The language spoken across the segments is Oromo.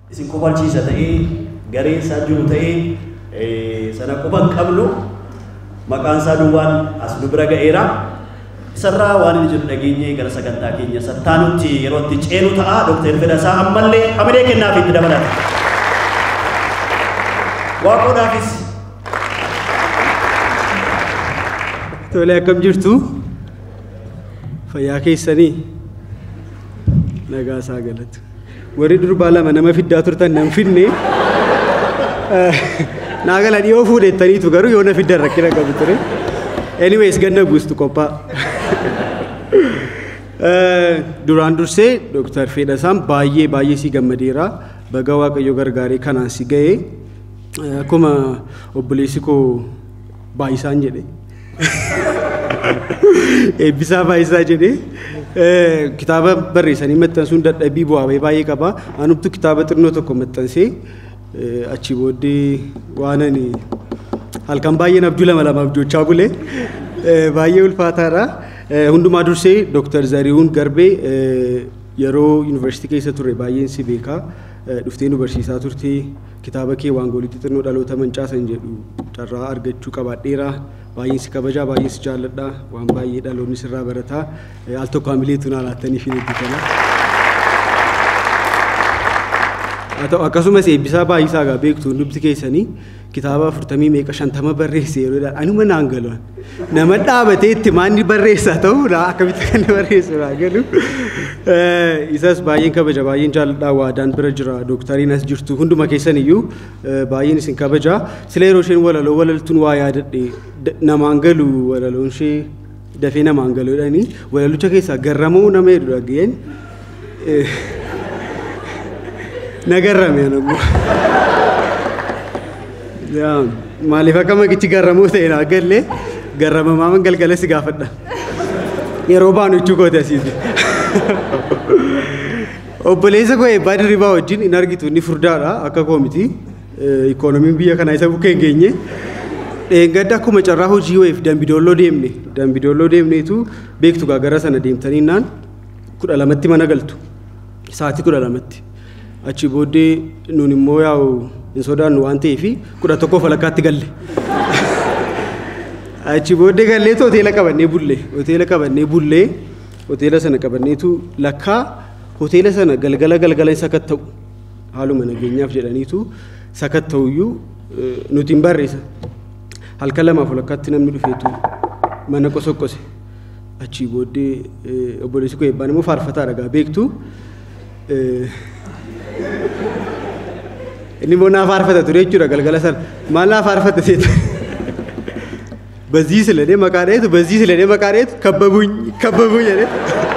isin kofalchiisa ta'ee garee isaa jiru ta'ee sana qofa qabnu maqaan isaa duwwaan as nu bira ga'eera. Isarraa waan inni jedhu dhageenyee gara sagantaa keenya sattaanutti yeroo itti ceenu ta'a. Dr. Fedhasaa ammallee hamilee kennaaf itti dabalata. Waaqoodhaafis. Tole akkam jirtu? Fayyaa keessanii nagaa isaa galatu. Warri durbaa lama nama fiddaa turtan nan fidne naa gala dhiyoo fuudhettaniitu garuu yoo na fiddan rakkina qabu ture. Anyways ganna guustu qophaa. Duraan dursee Dr. Fedhasaan baay'ee si gammadeera. Baga Waaqayyo gargaaree kanaan si ga'ee akkuma obboleessi koo baay'isaan jedhe. Eebbisaa baay'isaa jedhe. Kitaaba barreessanii maxxansuun dadhabbii bu'aa baay'ee qaba. Anumtu kitaaba xinnoo tokko maxxansee achi booddee waan ani halkan baay'een abjuu lama abjoochaa bule baay'ee ulfaataadha. Hundumaa dursee Dr. Zarihuun Garbee yeroo yuunivarsiitii keessa ture baay'een si beekaa. Dhuftee nu barsiisaa turte kitaaba kee waangoolitti xinnoo dhaloota mancaasan jedhu carraa argachuu qabaadheera. Baay'een si kabajaa baay'ee si jaalladha. Waan baay'ee dhaloonni sirraa barataa. Al tokko hamileetu naa laattanii fi netti kana. Akkasumas eebbisaa baay'isaa gaa beektu hundumti keessanii kitaaba 40 meeqa 50 barreesse yeroo anuma naan galuun nama dhaabatee itti maanni barreessaa ta'u akkamitti kan barreessu galu isas baay'een kabaja baay'een jaalladhaa waadaan bira jira doktariin as jirtu hunduma keessan iyyuu baay'een isin kabaja sila yeroo isheen walaltuun waa yaadadhe namaan galu walaloon ishee dafee namaan galuudhaani walalucha keessaa garramuu nama heddu dhageen nagarrame anagu maaliif akka maqichi garramuu ta'e naa galle garramamaa galgala si gaafadha yeroo baanu jechuu kooti asiiti. Obboleessa koo eebbaa dirribaa wajjin hin argitu inni furdaadha akka koomiti ikoonomiin biyya kanaa isa bukkee hin geenye. Gadda akkuma carraa hojii wayiif Dambidolloo deemneetu beektu gara sana deemtanii naan 12tti mana galtu sa'aatii 12tti. Achi booddee nuun immoo yaa'u hin sodaannu waan ta'eef 11 falakkaatti galle. Achi booddee galleetu hoteela qabannee bullee hoteela sana qabanneetu lakkaa hoteela sana galgala sakatta'u haaluma nageenyaaf jedhaniitu sakatta'uyyuu nuti hin barreessa. Halkan 2 falakkaatti namni dhufeetu mana qosoqqose. Achi booddee obboleessi koo eebbaan immoo faarfataadha gaa beektu. Inni immoo naa faarfata ture jechuudha galgala sana maal naa faarfata seeta. በዚህ ስለኔ መቃሬቱ ከበቡኝ አይደል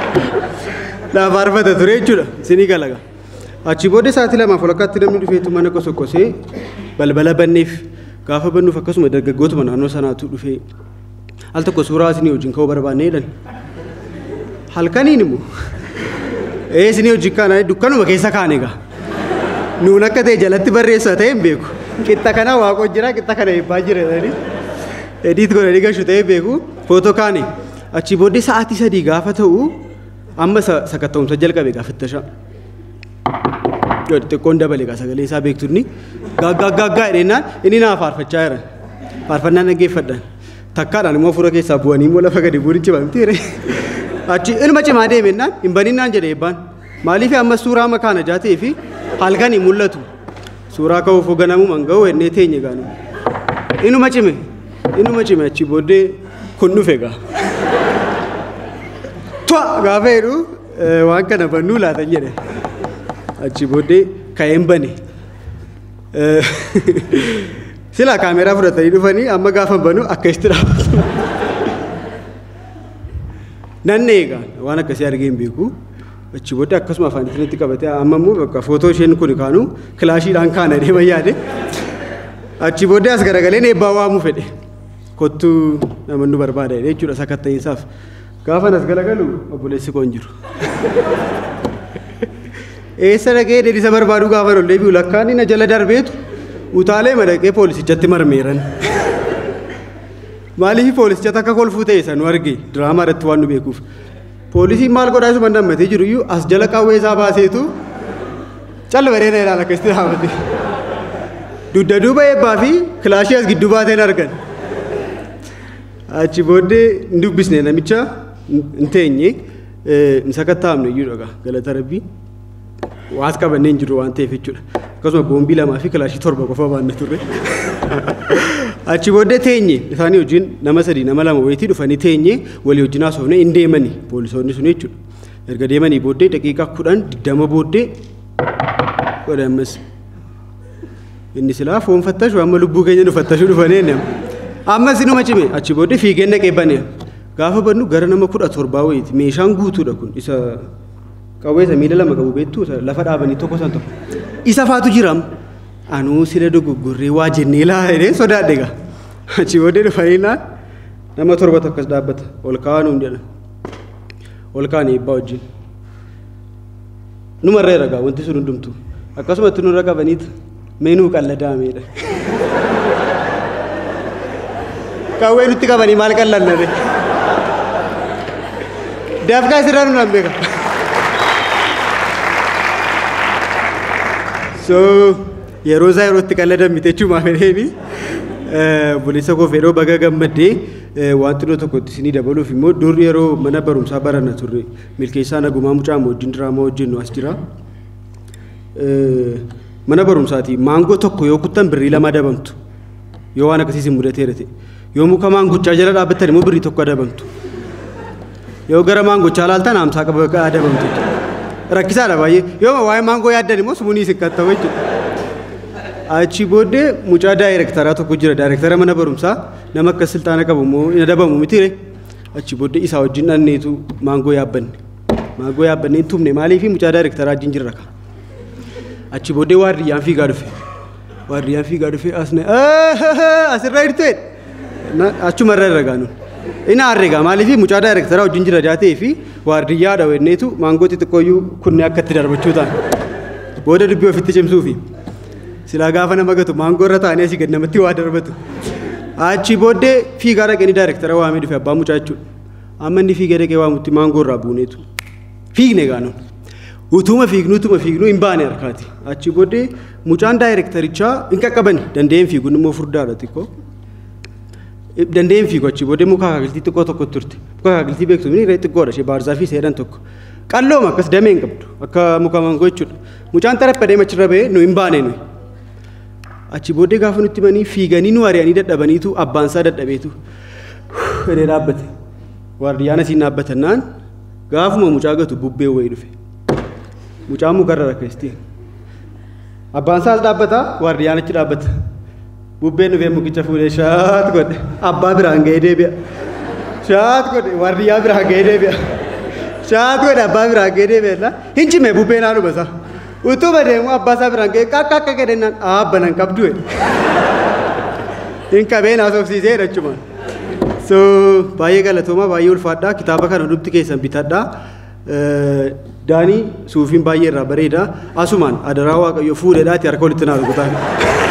ላፋርፈተ ቱሬ ጁላ ሲኒ ገለጋ አቺ ቦዴ ሳቲ ለማ ፈለካት ደም ዱፌቱ ማነቆ ሶቆሴ በልበለ በኔፍ ጋፈ በኑ ፈከሱ መደገጎት ማናኖ ሰናቱ ዱፌ አልተቆ ሱራስኒ ወጅን ከው በርባኔ ይለን halkaniinimo eesni hojikana dukkanu makeessa kaanega nuun akka ta'e jalatti barreessa ta'e hin beeku qixa kana waaqo jira qixa kana eebbaa jira jedhanii edit godhanii gashu ta'e beeku footoo kaane achi booddee sa'aatii 3 gaafa ta'u amma sakatta'umsa jalqabe gaafattasha xiqqoon dabale sagalee isaa beektunni gaggaggaa jedhennaan inni naa faarfachaa jiran faarfannaan dhaggeeffadhan takkaadhaan immoo fuula keessaa bu'anii immoo lafa gadi buurichi bamteere achi ilma cimaa deemennaan hin baninnaan jedhe eebbaan maaliif amma suuraa makaana jaatee fi halkan hin mul'atu suuraa ka'uuf hooganamu manga'u ennee teenye gaanu inuma cime achi booddee kun dhufe gaa tu'a gaafa jedhu waan kana bannuu laatan jedhe achi booddee ka'een bane sila kaameeraa fudhatanii dhufanii amma gaafa banu akka itti dhaabatu nanne egaa waan akkasii argee hin beeku achi booddee akkasuma afaan itti qabate amma immoo bakka footoo isheen kun kaanu kilaashiidhaan kaana deema yaade achi booddee as garagaleen eebbaa waamuu fedhe kottuu namannu barbaada jechuudha sakatta'iinsaaf gaafa as galagalu obboleessi koo hin jiru eessa dhaqee deebisa barbaadu gaafa ol deebi'u lakkaan inni jala darbeetu utaalee madaqee poolisichatti marmeeran maaliif poolisicha takka kolfuu ta'e san arge diraamaa irratti waan nu beekuuf poolisiin maal godhaa isuma nammatee jiru iyyuu as jala qawwee isaa baaseetu callu bareeda ilaala keessatti dhaabate. Dudda duuba eebbaa fi kilaashii as gidduu baateen argan. Achi booddee hin dubbisne namicha hin teenye hin sakattaa'amne iyyuu dhagaa galata rabbii. Waas qabannee hin jiru waan ta'eef jechuudha. Akkasuma boombii lamaa fi kilaashii 7 qofa baanne turre. Achi booddee teenye isaanii wajjin nama 3 nama 2 wayitii dhufanii teenye walii wajjin haasofne hin deemanii poolisoonni sun jechuudha. Erga deemanii booddee daqiiqaa 10-20 booddee godhamas. Inni silaa foon fattashu amma lubbuu keenya nu fattashu dhufanii nama. Amma sinuma cime achi booddee fiigeen dhaqee banee. Gaafa bannu gara nama 17 wayiiti meeshaan guutuudha kun isa qawweessa miila 2 qabu beektu lafa dhaabanii tokko san tokko. Isa faatu jiram. Anuu sila dogoggorree waa jennee laalee sodaadhe gaa. Achi booddee dhufanii nama 7 akkas dhaabbata. Ol kaa'aa nuun jedhan. Ol kaa'anii eebbaa wajjin. Numarra ragaa wanti sun hundumtu. Akkasumatti nurra qabaniit meenuu qalladaameedha. Qawwee nutti qabanii maal qallanne? Dafqaa sirraa nu nan beeka. So yeroo isaa yerootti qalladan miteechumaa fedheeni bulisa koo fedhoo baga gammaddee wanti nuti tokkotti isinii dabaluuf immoo dur yeroo mana barumsaa baranna turre milkeessaa nagumaa mucaa wajjin diraamaa wajjin nu as jira. Mana barumsaati maangoo tokko yoo kuttan birrii 2 adabamtu yoo waan akkasiis hin mudateera ta'e yoo muka maangochaa jala dhaabbattan immoo birrii 1 adabamtu yoo gara maangochaa laaltan 50 qaba adabamtu rakkisaadha baay'ee yoo waa'ee maangoo yaaddan immoo sumuunii isin kan ta'u jechuudha. Achi booddee mucaa daayirektaraa tokko jira daayirektara mana barumsaa nama akka siltaana qabu immoo hin adabamu mitire. Achi booddee isaa wajjin dhanneetu maangoo yaabbannee tumne maaliif mucaa daayirektaraa wajjin jirra ka. Achi booddee waardiyyaan fiigaa dhufe asirra hirtee achumarra irra gaanu. Inni aarreegaa maaliif mucaa daayirektaraa wajjin jira jaatee fi waardiyyaa dhawenneetu maangoo xixiqqooyyuu kunne akka itti darbachuu ta'an. Booda dubbii ofitti cimsuufi. Silaa gaafa nama gatu maangoo irra taa'anii asii gad namatti waa darbatu. Achi booddee fiigaa dhaqanii daayirektara waamee dhufe abbaa mucaa jechuudha. Amma inni fiigee dhaqee waamutti maangoo irraa buuneetu. Fiigne gaanuun. Utuma fiignu hin baane harkaati. Achi booddee mucaan daayirektarichaa hin qaqqabani dandeen fiiguun immoo furdaadha xiqqoo. Dandeen fiigu achi booddee muka kaakiltii xiqqoo tokko turte. Muka kaakiltii beektu inni irra xiqqoodha ishee baarzaa fi seedan tokko. Qallooma akkas damee hin qabdu akka muka maangoo jechuudha. Mucaan tarapha deema achirra ba'ee nu hin baane nuyi. Achi booddee gaafa nutti manii fiiganii nu ari'anii dadhabaniitu abbaan isaa dadhabeetu fedhee dhaabbate. Waardiyyaan asiin dhaabbatannaan gaafuma mucaa gatu bubbee wayii dhufe. Mucaan mukarra rakkeestii. Abbaan isaas dhaabbata waardiyyaan achi dhaabbata. Bubbeen dhufee mukicha fuudhee shaat godhe abbaa biraan ga'ee deebi'a. Shaat godhe waardiyyaa biraan ga'ee deebi'a. Shaat godhe abbaa biraan ga'ee deebi'a. Hin cimee bubbeen haa dhumasa. Utuma deemu abbaa isaa biraan ga'ee akka jedhennaan aabbanan qabdu hin qabeen haasofsiisee jechuudha. So baay'ee galatooma baay'ee ulfaadhaa kitaaba kana dubti keessan bitadhaa. Daanii suufiin baay'ee irraa bareeda asumaan adaraa waaqayyo fuudheedhaati harka walitti naa rukutaa.